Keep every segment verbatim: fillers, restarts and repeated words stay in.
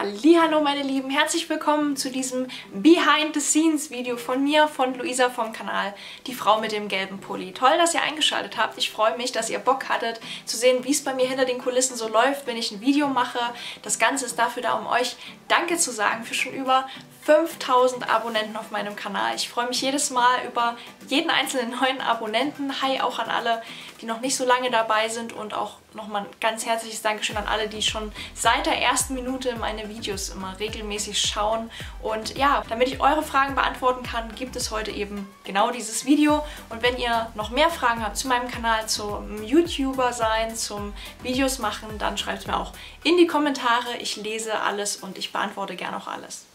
Hallihallo meine Lieben, herzlich willkommen zu diesem Behind-the-Scenes-Video von mir, von Luisa vom Kanal Die Frau mit dem gelben Pulli. Toll, dass ihr eingeschaltet habt. Ich freue mich, dass ihr Bock hattet zu sehen, wie es bei mir hinter den Kulissen so läuft, wenn ich ein Video mache. Das Ganze ist dafür da, um euch Danke zu sagen für schon über fünftausend Abonnenten auf meinem Kanal. Ich freue mich jedes Mal über jeden einzelnen neuen Abonnenten. Hi auch an alle, die noch nicht so lange dabei sind, und auch nochmal ein ganz herzliches Dankeschön an alle, die schon seit der ersten Minute meine Videos immer regelmäßig schauen. Und ja, damit ich eure Fragen beantworten kann, gibt es heute eben genau dieses Video. Und wenn ihr noch mehr Fragen habt zu meinem Kanal, zum YouTuber sein, zum Videos machen, dann schreibt es mir auch in die Kommentare. Ich lese alles und ich beantworte gerne auch alles.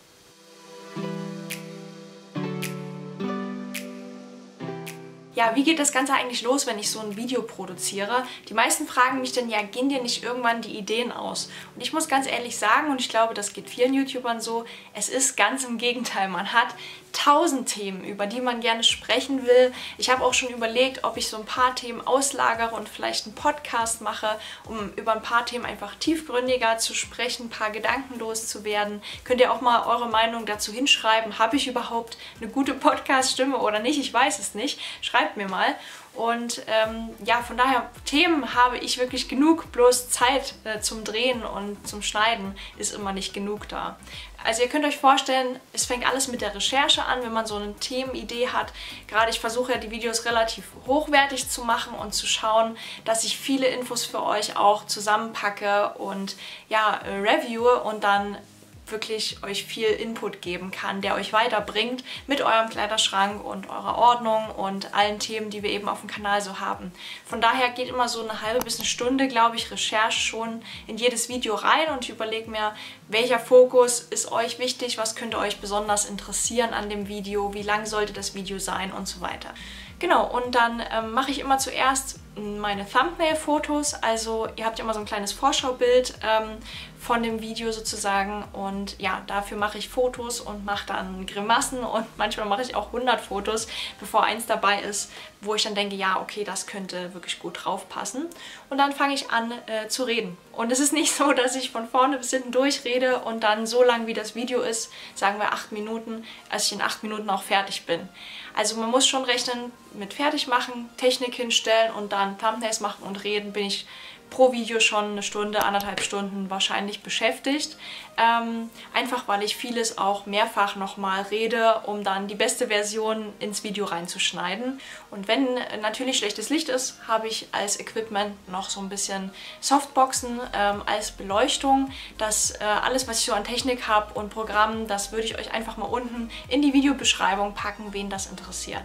Ja, wie geht das Ganze eigentlich los, wenn ich so ein Video produziere? Die meisten fragen mich dann, ja, gehen dir nicht irgendwann die Ideen aus? Und ich muss ganz ehrlich sagen, und ich glaube, das geht vielen YouTubern so, es ist ganz im Gegenteil. Man hat tausend Themen, über die man gerne sprechen will. Ich habe auch schon überlegt, ob ich so ein paar Themen auslagere und vielleicht einen Podcast mache, um über ein paar Themen einfach tiefgründiger zu sprechen, ein paar Gedanken loszuwerden. Könnt ihr auch mal eure Meinung dazu hinschreiben. Habe ich überhaupt eine gute Podcast-Stimme oder nicht? Ich weiß es nicht. Schreibt mir mal. Und ähm, ja, von daher, Themen habe ich wirklich genug, bloß Zeit äh, zum Drehen und zum Schneiden ist immer nicht genug da. Also ihr könnt euch vorstellen, es fängt alles mit der Recherche an, wenn man so eine Themenidee hat. Gerade ich versuche ja die Videos relativ hochwertig zu machen und zu schauen, dass ich viele Infos für euch auch zusammenpacke und ja, äh, reviewe und dann wirklich euch viel Input geben kann, der euch weiterbringt mit eurem Kleiderschrank und eurer Ordnung und allen Themen, die wir eben auf dem Kanal so haben. Von daher geht immer so eine halbe bis eine Stunde, glaube ich, Recherche schon in jedes Video rein, und ich überlege mir, welcher Fokus ist euch wichtig, was könnte euch besonders interessieren an dem Video, wie lang sollte das Video sein und so weiter. Genau, und dann ähm, mache ich immer zuerst meine Thumbnail-Fotos, also ihr habt ja immer so ein kleines Vorschaubild ähm, von dem Video sozusagen, und ja, dafür mache ich Fotos und mache dann Grimassen, und manchmal mache ich auch hundert Fotos, bevor eins dabei ist, wo ich dann denke, ja, okay, das könnte wirklich gut drauf passen, und dann fange ich an äh, zu reden. Und es ist nicht so, dass ich von vorne bis hinten durchrede und dann so lang wie das Video ist, sagen wir acht Minuten, als ich in acht Minuten auch fertig bin. Also man muss schon rechnen mit fertig machen, Technik hinstellen und dann Thumbnails machen und reden, bin ich pro Video schon eine Stunde, anderthalb Stunden wahrscheinlich beschäftigt. Ähm, einfach weil ich vieles auch mehrfach nochmal rede, um dann die beste Version ins Video reinzuschneiden. Und wenn natürlich schlechtes Licht ist, habe ich als Equipment noch so ein bisschen Softboxen ähm, als Beleuchtung. Das äh, alles, was ich so an Technik habe und Programmen, das würde ich euch einfach mal unten in die Videobeschreibung packen, wen das interessiert.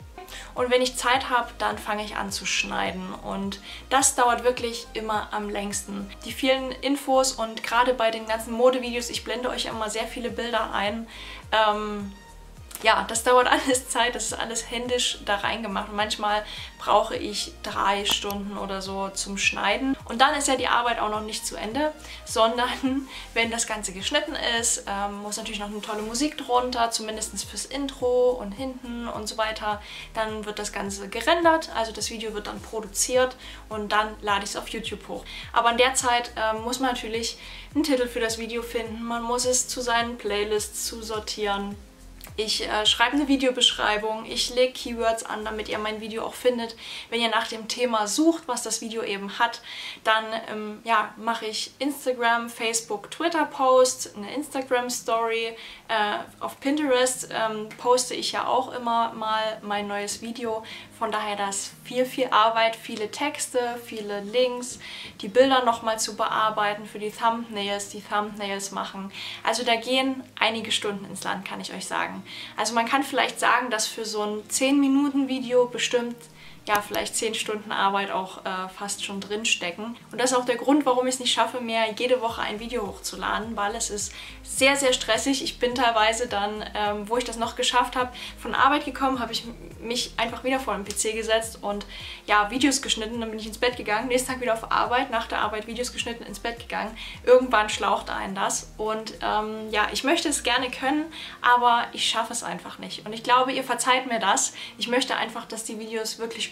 Und wenn ich Zeit habe, dann fange ich an zu schneiden, und das dauert wirklich immer am längsten. Die vielen Infos und gerade bei den ganzen Modevideos, ich blende euch immer sehr viele Bilder ein, ähm, ja, das dauert alles Zeit, das ist alles händisch da reingemacht, und manchmal brauche ich drei Stunden oder so zum Schneiden. Und dann ist ja die Arbeit auch noch nicht zu Ende, sondern wenn das Ganze geschnitten ist, ähm, muss natürlich noch eine tolle Musik drunter, zumindest fürs Intro und hinten und so weiter. Dann wird das Ganze gerendert, also das Video wird dann produziert, und dann lade ich es auf YouTube hoch. Aber in der Zeit ähm, muss man natürlich einen Titel für das Video finden, man muss es zu seinen Playlists zusortieren. Ich äh, schreibe eine Videobeschreibung, ich lege Keywords an, damit ihr mein Video auch findet. Wenn ihr nach dem Thema sucht, was das Video eben hat, dann ähm, ja, mache ich Instagram, Facebook, Twitter-Posts, eine Instagram-Story. Äh, auf Pinterest ähm, poste ich ja auch immer mal mein neues Video. Von daher das viel, viel Arbeit, viele Texte, viele Links, die Bilder nochmal zu bearbeiten für die Thumbnails, die Thumbnails machen. Also da gehen einige Stunden ins Land, kann ich euch sagen. Also man kann vielleicht sagen, dass für so ein zehn Minuten Video bestimmt ja, vielleicht zehn Stunden Arbeit auch äh, fast schon drin stecken. Und das ist auch der Grund, warum ich es nicht schaffe, mehr jede Woche ein Video hochzuladen, weil es ist sehr, sehr stressig. Ich bin teilweise dann, ähm, wo ich das noch geschafft habe, von Arbeit gekommen, habe ich mich einfach wieder vor den P C gesetzt und ja, Videos geschnitten, dann bin ich ins Bett gegangen, nächsten Tag wieder auf Arbeit, nach der Arbeit Videos geschnitten, ins Bett gegangen. Irgendwann schlaucht einen das, und ähm, ja, ich möchte es gerne können, aber ich schaffe es einfach nicht. Und ich glaube, ihr verzeiht mir das. Ich möchte einfach, dass die Videos wirklich gut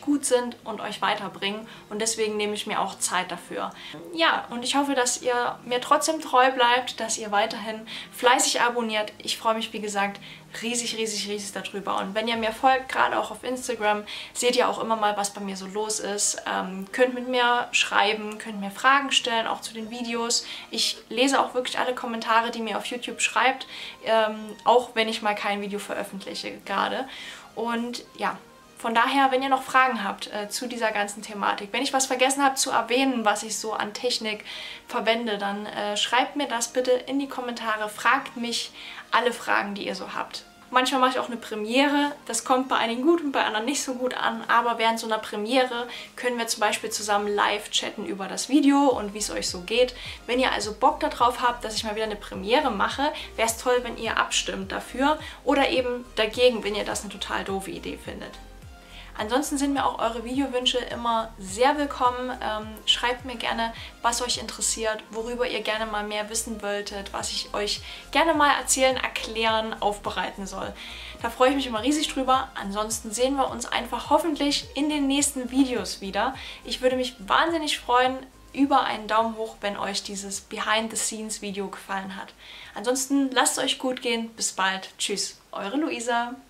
gut sind und euch weiterbringen. Und deswegen nehme ich mir auch Zeit dafür. Ja, und ich hoffe, dass ihr mir trotzdem treu bleibt, dass ihr weiterhin fleißig abonniert. Ich freue mich, wie gesagt, riesig, riesig, riesig darüber. Und wenn ihr mir folgt, gerade auch auf Instagram, seht ihr auch immer mal, was bei mir so los ist. Ähm, könnt mit mir schreiben, könnt mir Fragen stellen, auch zu den Videos. Ich lese auch wirklich alle Kommentare, die mir auf YouTube schreibt, ähm, auch wenn ich mal kein Video veröffentliche gerade. Und ja, von daher, wenn ihr noch Fragen habt äh, zu dieser ganzen Thematik, wenn ich was vergessen habe zu erwähnen, was ich so an Technik verwende, dann äh, schreibt mir das bitte in die Kommentare, fragt mich alle Fragen, die ihr so habt. Manchmal mache ich auch eine Premiere, das kommt bei einigen gut und bei anderen nicht so gut an, aber während so einer Premiere können wir zum Beispiel zusammen live chatten über das Video und wie es euch so geht. Wenn ihr also Bock darauf habt, dass ich mal wieder eine Premiere mache, wäre es toll, wenn ihr abstimmt dafür oder eben dagegen, wenn ihr das eine total doofe Idee findet. Ansonsten sind mir auch eure Videowünsche immer sehr willkommen. Ähm, schreibt mir gerne, was euch interessiert, worüber ihr gerne mal mehr wissen wolltet, was ich euch gerne mal erzählen, erklären, aufbereiten soll. Da freue ich mich immer riesig drüber. Ansonsten sehen wir uns einfach hoffentlich in den nächsten Videos wieder. Ich würde mich wahnsinnig freuen über einen Daumen hoch, wenn euch dieses Behind-the-Scenes-Video gefallen hat. Ansonsten lasst es euch gut gehen. Bis bald. Tschüss, eure Luisa.